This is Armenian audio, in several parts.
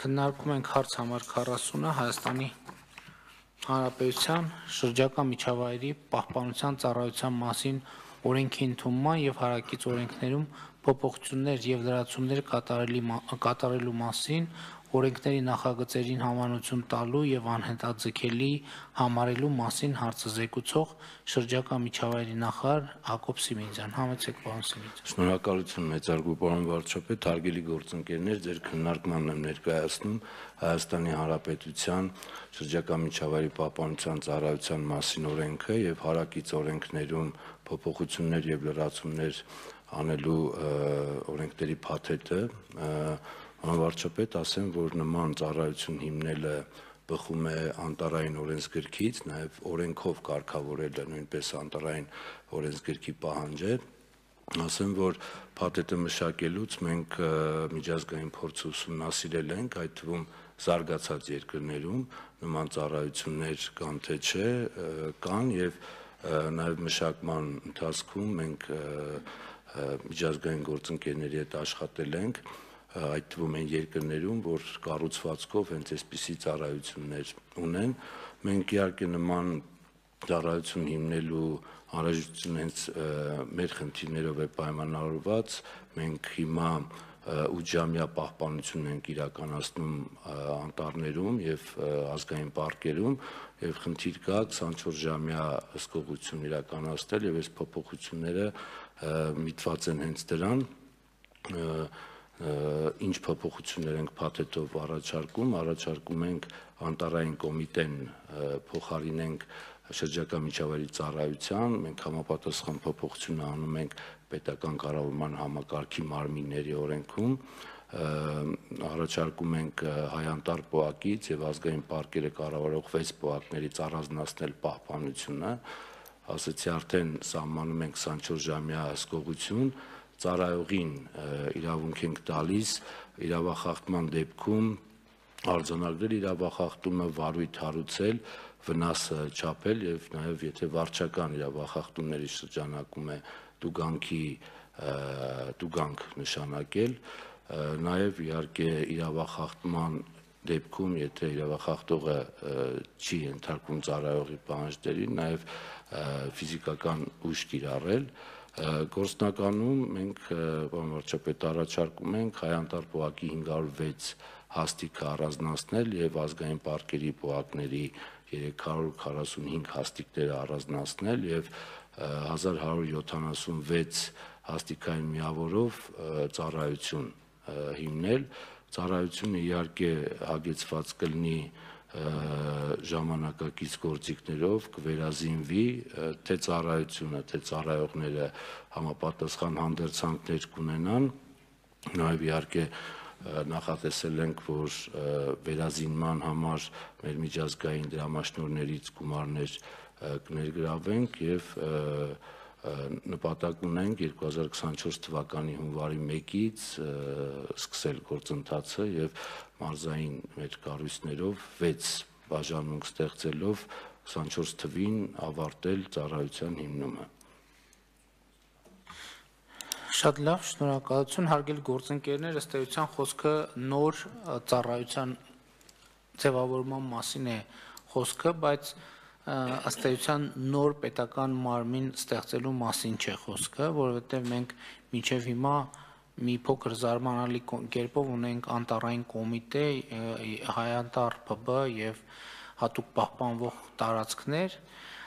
Քննարկում ենք հարց համար 40-ը Հայաստանի Հանրապետության շրջակա միջավայրի պահպանության ծառայության մասին օրենքի ընդունման եւ հարակից օրենքներում փոփոխություններ եւ լրացումներ կատարելու մասին օրենքների նախագծերին համանություն տալու եւ անհետաձգելի համարելու մասին հարցը զեկուցող շրջակա միջավայրի նախարար Հակոբ Սիմոնյան։ Համեցեք, պարոն Սիմոնյան։ Շնորհակալություն մեծարգո պարոն վարչապետ, հարգելի գործընկերներ, ձեր քննարկմանն եմ ներկայացնում Հայաստանի Հանրապետության շրջակա միջավայրի պահպանության ծառայության մասին օրենքը եւ հարակից օրենքներում փոփոխություններ եւ լրացումներ անելու օրենքների փաթեթը, Վարչապետ, ասեմ, որ նման ծառայություն հիմնելը բխում է անտարային օրենսգրքից, նաև օրենքով կարգավորելը նույնպես անտարային օրենսգրքի պահանջ է։ Ասեմ, որ փաթեթը մշակելուց մենք միջազգային փորձ ուսումնասիրել ենք, այդ թվում զարգացած երկրներում նման ծառայություններ կան թե չէ, կան եւ նաև մշակման ընթացքում մենք միջազգային գործընկերների հետ աշխատել ենք, այդ թվում են երկրներում, որ կառուցվածքով հենց այսպիսի ծառայություններ ունեն։ Մենք իհարկե նման ծառայություն հիմնելու անհրաժեշտությունը հենց մեր խնդիրներով է պայմանավորված։ Մենք հիմա 8-ժամյա պահպանություն ենք իրականացնում անտառներում եւ ազգային պարկերում եւ խնդիր կա 24-ժամյա հսկողություն իրականացնել եւ այս փոփոխությունները միտված են հենց դրան։ Ինչ փոփոխություններ ենք փաթեթով առաջարկում ենք անտառային կոմիտեն փոխարինենք շրջակա միջավայրի ծառայության, մենք համապատասխան փոփոխություն անում ենք պետական կառավարման համակարգի մարմինների օրենքում, առաջարկում ենք հայ-անտառ պոակից եւ ազգային պարկերը կառավարող 6 պոակներից առանձնացնել պահպանությունը, ասացի արդեն սահմանում ենք 24-ժամյա հսկողություն, ծառայողին իրավունք ենք տալիս իրավախախտման դեպքում արձանագրել իրավախախտումը, վարույթ հարուցել, վնասը չափել եւ նաեւ եթե վարչական իրավախախտումների շրջանակում է դուգանք նշանակել, նաեւ իհարկե իրավախախտման դեպքում եթե իրավախախտողը չի ենթարկվում ծառայողի պահանջներին, նաեւ ֆիզիկական ուժ կիրառել Գործնականում մենք պարոն վարչապետ առաջարկում ենք հայ-անտառ պոակի 506 հաստիքը առանձնացնել եւ ազգային պարկերի պոակների 345 հաստիկները առանձնացնել եւ 1176 հաստիկային միավորով ծառայություն հիմնել ծառայությունը իհարկե հագեցված կլինի ժամանակակից գործիքներով կվերազինվի թե ծառայությունը, թե ծառայողները համապատասխան հանդերձանքներ կունենան, նաև իհարկե նախատեսել ենք, որ վերազինման համար մեր միջազգային դրամաշնորհներից գումարներ կներգրավենք եւ նպատակ ունենք 2024 թվականի հունվարի 1-ից սկսել գործընթացը եւ մարզային մեր կառույցներով 6 բաժանմունք ստեղծելով 24 թվին ավարտել ծառայության հիմնումը։ Շատ լավ, շնորհակալություն, հարգելի գործընկերներ, ըստ էության խոսքը նոր ծառայության ձևավորման մասին է խոսքը, բայց ըստ էության նոր պետական մարմին ստեղծելու մասին չէ խոսքը, որովհետև մենք մինչև հիմա մի փոքր զարմանալի կերպով ունենք անտառային կոմիտե, հայ-անտառ ՓԲ եւ հատուկ պահպանվող տարածքներ,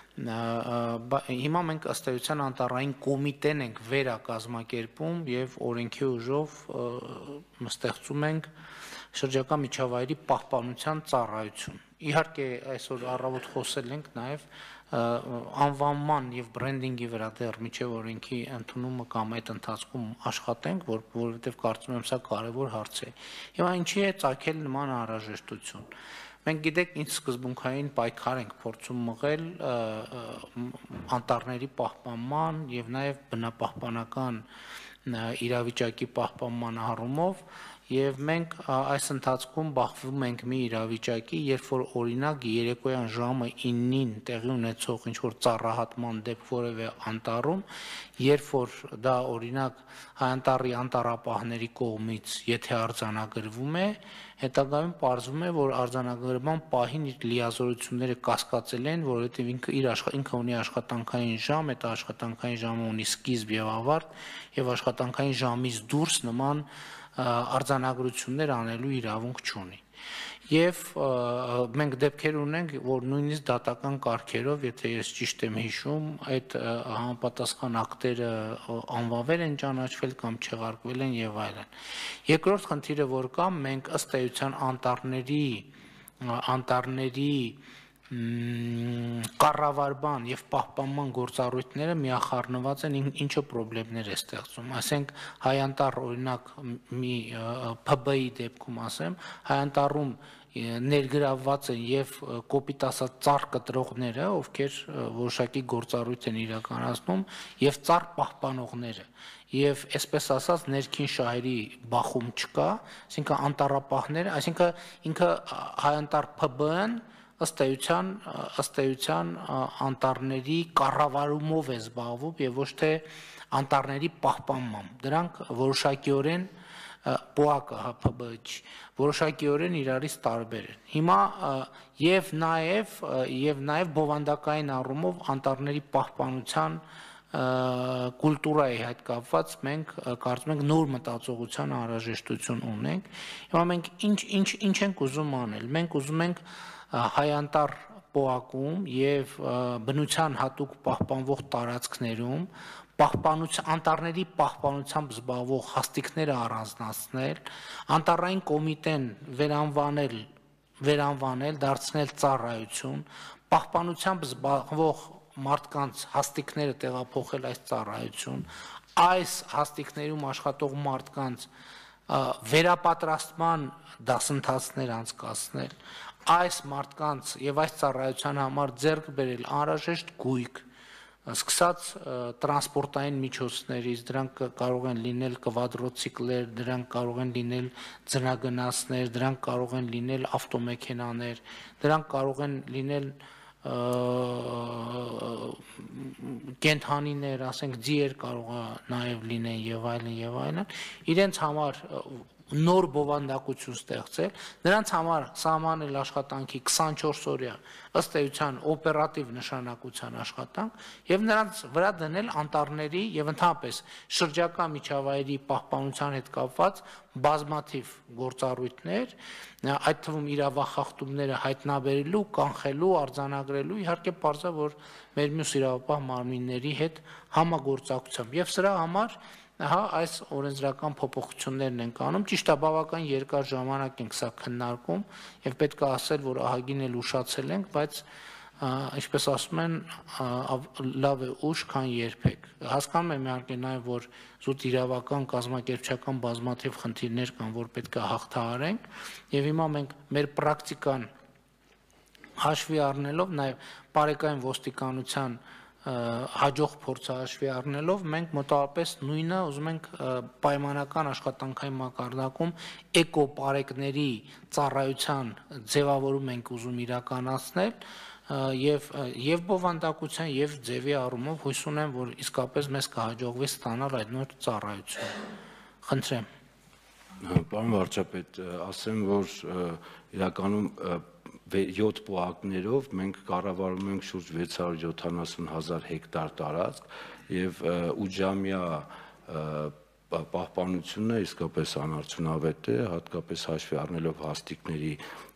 հիմա մենք ըստ էության անտառային կոմիտեն ենք վերակազմակերպում եւ օրենքի ուժով ստեղծում ենք շրջակա միջավայրի պահպանության ծառայություն։ Իհարկե այսօր առավոտ խոսել ենք նաև անվանման եւ բրենդինգի վրա դեռ միջև օրենքի ընդունումը կամ այդ ընթացքում աշխատենք, որովհետեւ կարծում եմ սա կարեւոր հարց է։ Հիմա ինչի է ծագել նման անհրաժեշտություն։ Մենք գիտեք ինչ սկզբունքային պայքար ենք փորձում մղել անտառների պահպանման եւ նաեւ բնապահպանական իրավիճակի պահպանման առումով եւ մենք այս ընթացքում բախվում ենք մի իրավիճակի, երբ որ օրինակ երեկոյան ժամը 9-ին տեղի ունեցող ինչ որ ծառահատման դեպք որևէ անտառում, երբ որ դա օրինակ հայանտառի անտառապահների կողմից եթե արձանագրվում է, հետագայում պարզվում է, որ արձանագրման պահին իր լիազորությունները կասկածել են, որովհետև ինքը ունի աշխատանքային ժամ, այդ աշխատանքային ժամը ունի սկիզբ եւ ավարտ, եւ աշխատանքային ժամից դուրս նման արձանագրություններ անելու իրավունք չունի։ Եվ մենք դեպքեր ունենք, որ նույնիսկ դատական կարգերով, եթե ես ճիշտ եմ հիշում, այդ համապատասխան ակտերը անվավեր են ճանաչվել կամ չեղարկվել են եւ այլն։ Երկրորդ խնդիրը, որ կա, մենք ըստ էության անտառների կառավարման եւ պահպանման գործառույթները միախառնված են, ինչը խնդիրներ է ստեղծում։ Ասենք հայանտառ օրինակ մի ՓԲ-ի դեպքում ասեմ, հայանտառում ներգրավված են եւ կոպիտ ասած ծառ կտրողները, ովքեր որոշակի գործառույթ են իրականացնում, եւ ծառ պահպանողները։ Եվ այսպես ասած ներքին շահերի բախում չկա, այսինքն անտառապահները, այսինքն ինքը հայանտառ ՓԲ-ն ըստ էության անտառների կառավարումով է զբաղվում եւ ոչ թե անտառների պահպանմամբ։ Դրանք որոշակիորեն ՊՕԱԿ-ը ՀՓԲ-ը որոշակիորեն իրարից տարբեր են։ Հիմա եւ նաեւ բովանդակային առումով անտառների պահպանության կուլտուրայի հետ կապված մենք կարծում ենք նոր մտածողության անհրաժեշտություն ունենք։ Հիմա մենք ինչ ենք ուզում անել։ Մենք ուզում ենք հայանտառ ՊՕԱԿ-ում եւ բնության հատուկ պահպանվող տարածքներում անտառների պահպանությամբ զբաղվող հաստիկները առանձնացնել, անտառային կոմիտեն վերանվանել, դարձնել ծառայություն, պահպանությամբ զբաղվող մարդկանց հաստիկները տեղափոխել այս ծառայություն, այս հաստիկներում աշխատող մարդկանց վերապատրաստման դասընթացներ անցկացնել, այս մարդկանց եւ այս ծառայության համար ձեռք բերել անհրաժեշտ գույք, սկսած տրանսպորտային միջոցներից, դրանք կարող են լինել կվադրոցիկլեր, դրանք կարող են լինել ձնագնացներ, դրանք կարող են լինել ավտոմեքենաներ, դրանք կարող են լինել կենթանիներ, ասենք ձիեր կարող է նաև լինեն եւ այլն, իրենց համար նոր բովանդակություն ստեղծել, նրանց համար սահմանել աշխատանքի 24 օրյա ըստ էության օպերատիվ նշանակության աշխատանք եւ նրանց վրա դնել անտառների եւ ընդհանրապես շրջակա միջավայրի պահպանության հետ կապված բազմաթիվ գործառույթներ, այդ թվում իրավախախտումները հայտնաբերելու, կանխելու, արձանագրելու, իհարկե պարզա, որ մեր մյուս իրավապահ մարմինների հետ համագործակցությամբ եւ սրա համար այս օրենսդրական փոփոխություններն են անում, ճիշտ է, բավական երկար ժամանակ ենք սա քննարկում եւ պետք է ասել, որ ահագին էլ ուշացել ենք, բայց ինչպես ասում են, լավ է ուշ, քան երբեք։ Հասկանում եմ իհարկե նաեւ, որ զուտ իրավական կազմակերպչական բազմաթիվ խնդիրներ կան, որ պետք է հաղթահարենք եւ հիմա մենք մեր պրակտիկան հաշվի առնելով, նաեւ բարեկային ոստիկանության հաջող փորձը հաշվի առնելով մենք մոտավորապես նույնը ուզում ենք պայմանական աշխատանքային մակարդակում էկոպարեկների ծառայության ձևավորում ենք ուզում իրականացնել եւ բովանդակության եւ ձևի առումով հույս ունեմ, որ իսկապես մեզ կհաջողվի ստանալ այդ նոր ծառայությունը։ Խնդրեմ։ Պարոն վարչապետ, ասեմ, որ իրականում 7 ՊՕԱԿ-ներով մենք կառավարում ենք շուրջ 670,000 հեկտար տարածք եւ 8-ժամյա պահպանությունը իսկապես անարդյունավետ է, հատկապես հաշվի առնելով հաստիկների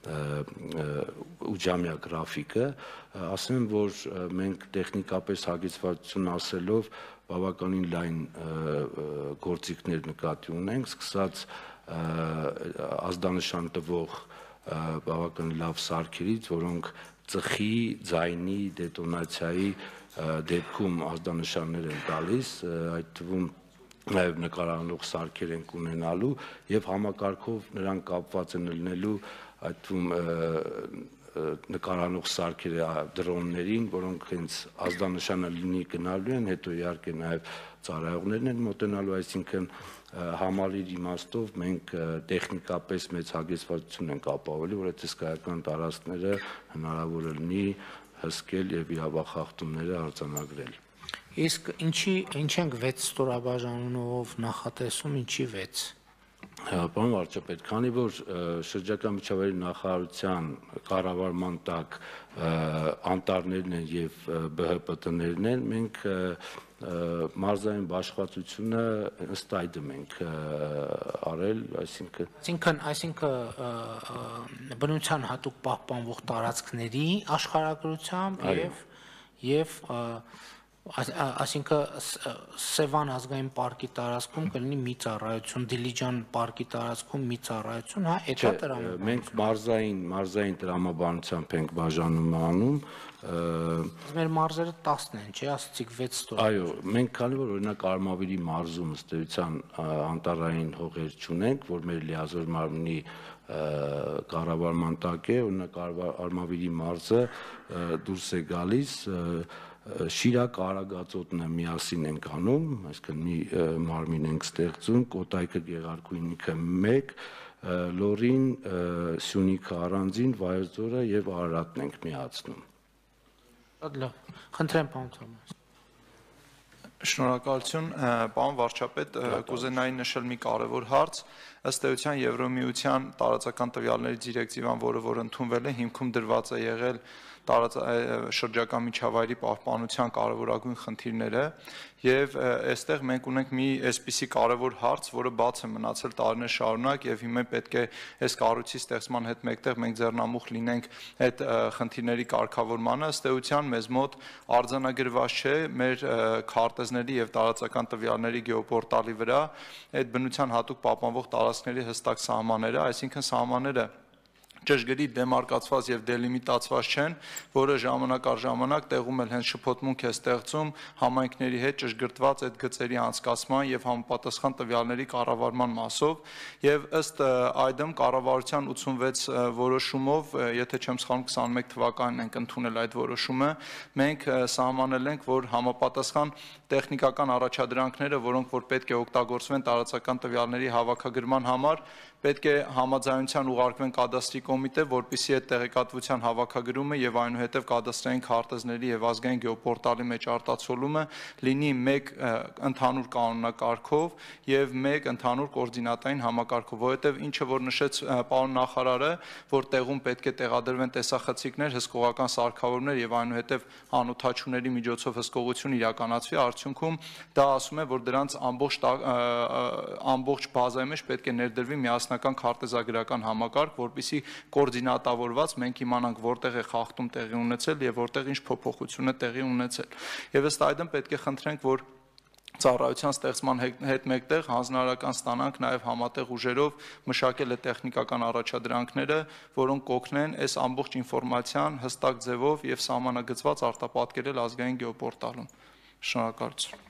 8-ժամյա գրաֆիկը, ասեմ, որ մենք տեխնիկապես հագեցվածություն ասելով բավականին լայն գործիքներ նկատի ունենք, սկսած ազդանշան տվող բավական լավ սարքերից, որոնք ծխի, ձայնի, դետոնացիայի դեպքում ազդանշաններ են տալիս, այդ թվում նաև նկարանող սարքեր ենք ունենալու եւ համակարգով նրանք կապված են լինելու այդ թվում նկարանող սարքերը դրոններին, որոնք հենց ազդանշանը լինի գնալու են, հետո իհարկե նաև ծառայողներն են մոտենալու, այսինքն համալիր իմաստով մենք տեխնիկապես մեծ հագեցվածություն ենք ապահովելի, որ այդ հսկայական տարածքները հնարավոր է լինի հսկել եւ իրավախախտումները արձանագրել։ Իսկ ինչ ենք 6 ստորաբաժանումով նախատեսում, ինչի 6։ Պարոն վարչապետ, քանի որ շրջակա միջավայրի նախարարության կառավարման տակ անտառներն են եւ ԲՀՊՏ-ներն են, մենք մարզային բաշխվածությունը ըստ այդմ ենք արել, այսինքն բնության հատուկ պահպանվող տարածքների աշխարհագրությամբ եւ այսինքն Սևան ազգային պարկի տարածքում կլինի մի ծառայություն, Դիլիջան պարկի տարածքում մի ծառայություն, հա, դա տրամաբանություն։ Մենք մարզային տրամաբանությամբ ենք բաժանում անում։ Մեր մարզերը 10-ն են, չէ՞, ասացիք 6 ստոր։ Այո, մենք քանի որ օրինակ Արմավիրի մարզում ըստ էության անտառային հողեր չունենք, որ մեր լիազոր մարմնի կառավարման տակ է, օրինակ Արմավիրի մարզը դուրս է գալիս Շիրակ Արագածոտն միասին ենք անում, այսինքն մի մարմին ենք ստեղծում, Կոտայքը Գեղարքույնիքը 1, Լորին, Սյունիքը առանձին, Վայոց-ձորը եւ Արարատն ենք միացնում։ Շատ լավ։ Խնդրեմ, պարոն Թոմաս։ Շնորհակալություն, պարոն վարչապետ, կուզենայի նշել մի կարևոր հարց, ըստ էության Եվրոմիության տարածական տվյալների դիրեկտիվան, որը ընդունվել է, հիմքում դրված է եղել շրջակա միջավայրի պահպանության կարևորագույն խնդիրները եւ այստեղ մենք ունենք մի այսպիսի կարևոր հարց, որը բաց է մնացել տարիներ շարունակ եւ հիմա պետք է այս կառույցի ստեղծման հետ մեկտեղ մենք ձեռնամուխ լինենք այդ խնդիրների կարգավորմանը, ըստ էության մեզ մոտ արձանագրված չէ մեր քարտեզների եւ տարածական տվյալների գեոպորտալի վրա այդ բնության հատուկ պահպանվող տարածքների հստակ սահմանները, այսինքն սահմանները ճշգրիտ դեմարկացված եւ դելիմիտացված չեն, որը ժամանակ առ ժամանակ տեղում էլ հենց շփոթմունք է ստեղծում համայնքների հետ ճշգրտված այդ գծերի անցկացման եւ համապատասխան տվյալների կառավարման մասով եւ ըստ այդմ կառավարության 86 որոշումով, եթե չեմ սխալվում 21 թվականին ենք ընդունել այդ որոշումը, մենք սահմանել ենք, որ համապատասխան տեխնիկական առաջադրանքները, որոնք որ պետք է օգտագործվեն տարածական տվյալների հավաքագրման համար, պետք է համաձայնության ուղարկվեն կադաստրի կոմիտե, որպեսզի այդ տեղեկատվության հավաքագրումը եւ այնուհետեւ կադաստրային քարտեզների եւ ազգային գեոպորտալի մեջ արտացոլումը լինի մեկ ընդհանուր կանոնակարգով եւ մեկ ընդհանուր կոորդինատային համակարգով, որովհետեւ ինչը որ նշեց պարոն նախարարը, որ տեղում պետք է տեղադրվեն տեսախցիկներ, հսկողական սարքավորումներ եւ այնուհետեւ անօթաչուների միջոցով հսկողություն իրականացվի, արդյունքում դա ասում է, որ դրանց ամբողջ բազայի մեջ պետք է ներդրվի միասնական քարտեզագրական համակարգ, որպեսզի կոորդինատավորված մենք իմանանք որտեղ է խախտում տեղի ունեցել եւ որտեղ ինչ փոփոխություն է տեղի ունեցել։ Եվ ըստ այդմ պետք է խնդրենք, որ ծառայության ստեղծման հետ մեկտեղ հանձնարարական ստանանք նաև համատեղ ուժերով մշակել է տեխնիկական առաջադրանքները, որոնք կօգնեն այս ամբողջ ինֆորմացիան հստակ ձևով եւ սահմանագծված արտապատկերել ազգային գեոպորտալում։ Շնորհակալություն։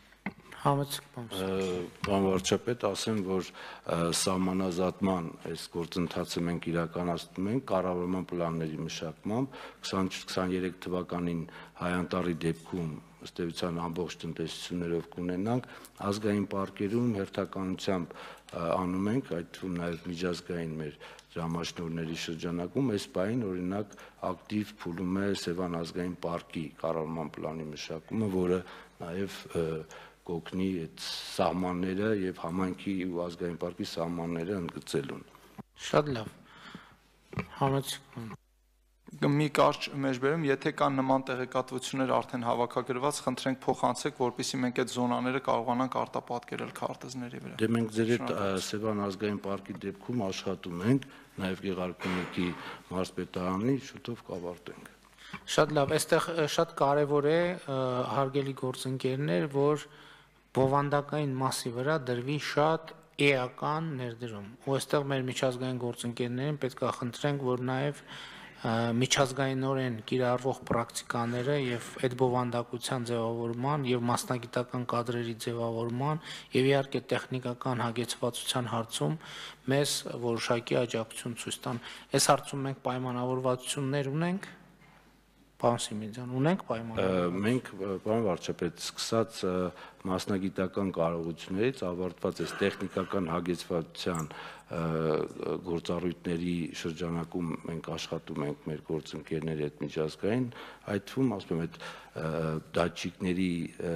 Պարոն վարչապետ, ասեմ, որ սահմանազատման այս գործընթացը մենք իրականացնում ենք կառավարման պլանների մշակմամբ 2023 թվականին Հայանտառի դեպքում ըստ էության ամբողջ տնտեսություններով կունենանք, ազգային պարկերում հերթականությամբ անում ենք, այդ թվում նաև միջազգային մեր ժամաշնորհների շրջանակում, այս պահին օրինակ ակտիվ փուլում է Սևան ազգային պարկի կառավարման պլանի մշակումը, որը նաև կօգնի այդ սահմանները եւ համայնքի ու ազգային պարկի սահմանները ընդգծելուն։ Շատ լավ։ Համեցեք։ Մի կարճ մեջբերում, եթե կան նման տեղեկատվություններ արդեն հավաքագրված, խնդրենք փոխանցեք, որպեսզի մենք այդ զոնաները կարողանանք արտապատկերել քարտեզների վրա։ Դե մենք ձեր այդ Սևան ազգային պարկի դեպքում աշխատում ենք, նաև Գեղարքունիքի մարզպետարանի շուտով կավարտենք։ Շատ լավ, այստեղ շատ կարևոր է հարգելի գործընկերներ, որ բովանդակային մասի վրա դրվի շատ էական ներդրում։ Ու այստեղ մեր միջազգային գործընկերներին պետք է խնդրենք, որ նաև միջազգայինորեն կիրառվող պրակտիկաները եւ այդ բովանդակության ձևավորման եւ մասնագիտական կադրերի ձևավորման եւ իհարկե տեխնիկական հագեցվածության հարցում մեզ որոշակի աջակցություն ցույց տան։ Այս հարցում մենք պայմանավորվածություններ ունենք։ Պարոն Սիմիձյան, ունենք պայմանավորված։ Մենք, պարոն վարչապետ, սկսած մասնագիտական կարողություններից ավարտված այս տեխնիկական հագեցվածության գործառույթների շրջանակում մենք աշխատում ենք մեր գործընկերների հետ միջազգային, այդ թվում, ասում եմ, այդ դատչիկների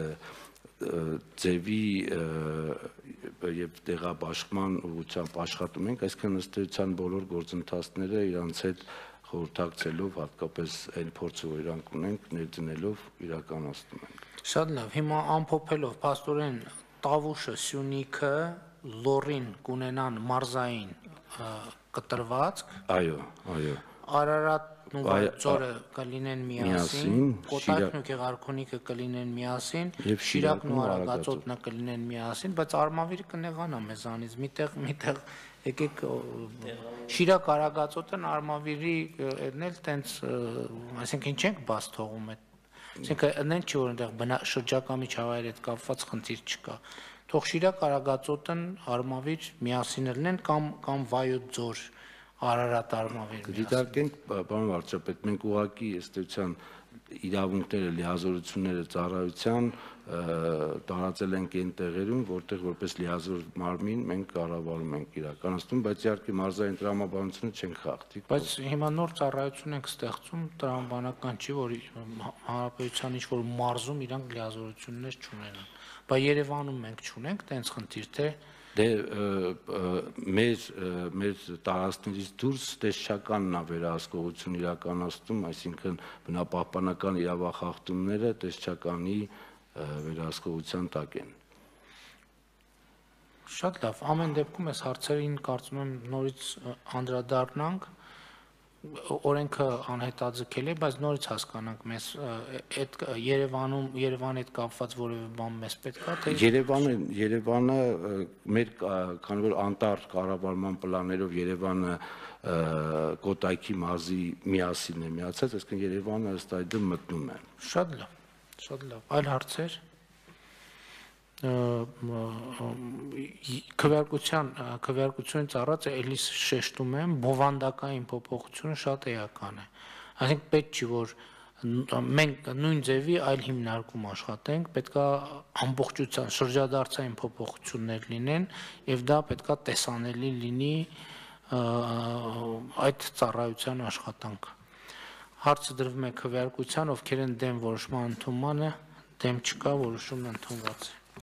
ձևի եւ տեղաբաշխման ուղղությամբ աշխատում ենք, այսինքն ըստ էության բոլոր գործընթացները իրանց հետ խորհրդակցելով, հատկապես այն փորձը, որ իրանք ունենք, ներդնելով իրականացնում ենք։ Շատ լավ, հիմա ամփոփելով, փաստորեն Տավուշը, Սյունիքը, Լոռին կունենան մարզային կտրվածք, Այո, այո։ Արարատն ու Վայոց-Ձորը կլինեն միասին, Կոտայքն ու Գեղարքունիքը կլինեն միասին, Շիրակն ու Արագածոտնը կլինեն միասին, բայց Արմավիրը կնեղանա մեզանից, միտեղ եկեք Շիրակ Արագածոտն Արմավիրի այդնել տենց, այսինքն չենք բաց թողում այդ, այսինքն այնեն չի որ այնտեղ շրջակա միջավայրի հետ կապված խնդիր չկա, թող Շիրակ Արագածոտն Արմավիր միասին լինեն կամ Վայոց-Ձոր Արարատ Արմավիր։ Դիտարկենք, պարոն վարչապետ, մենք ուղղակի ըստեյության իրավունքները, լիազորությունները ծառայության տարածել ենք այն տեղերում, որտեղ որպես լիազոր մարմին մենք կառավարում ենք իրականացնում, բայց իհարկե մարզային տրամաբանությունը չենք խախտի։ Բայց հիմա նոր ծառայություն ենք ստեղծում, տրամաբանական չի, որ հանրապետության ինչ-որ մարզում իրանք լիազորություններ չունենան։ Բայց Երևանում մենք չունենք տենց խնդիր, թե Դե մեր տարածքներից դուրս տեսչականն է վերահսկողություն իրականացնում, այսինքն բնապահպանական իրավախախտումները տեսչականի վերահսկողության տակ են։ Շատ լավ, ամեն դեպքում այս հարցերին կարծում եմ նորից անդրադառնանք, օրենքը անհետաձգել է, բայց նորից հասկանանք մեզ այդ Երևանի հետ կապված որևէ բան մեզ պետք է, թե Երևանը մեր քանի որ անտառ կառավարման պլաններով Երևանը Կոտայքի մարզի միասին է միացած, այսինքն Երևանը ըստ այդմ մտնում է։ Շատ լավ, այլ հարցեր քվեարկությունից առաջ էլի շեշտում եմ, բովանդակային փոփոխությունը շատ էական է։ Այսինքն պետք չի, որ մենք նույն ձևի այլ հիմնարկում աշխատենք, պետքա ամբողջության շրջադարձային փոփոխություններ լինեն եւ դա պետքա տեսանելի լինի այդ ծառայության աշխատանքը։ Հարցը դրվում է քվեարկության, ովքեր են դեմ որոշման ընդունմանը, դեմ չկա, որոշումն ընդունված է։